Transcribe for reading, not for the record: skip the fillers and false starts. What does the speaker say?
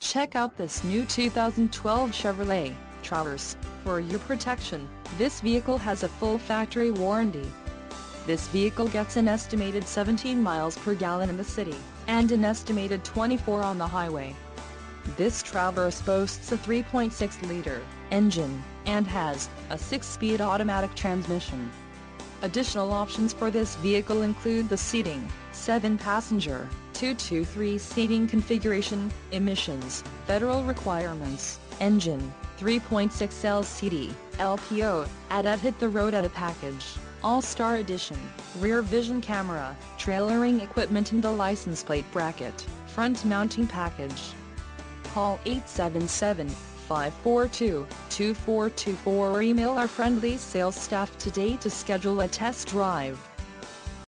Check out this new 2012 Chevrolet Traverse. For your protection, this vehicle has a full factory warranty. This vehicle gets an estimated 17 miles per gallon in the city, and an estimated 24 on the highway. This Traverse boasts a 3.6-liter engine, and has a 6-speed automatic transmission. Additional options for this vehicle include the seating, 7-passenger, 2-to-3 seating configuration, emissions, federal requirements, engine, 3.6 LCD, LPO, add hit the road at a package, All-Star Edition, rear vision camera, trailering equipment and the license plate bracket, front mounting package. Call 877-542-2424 or email our friendly sales staff today to schedule a test drive.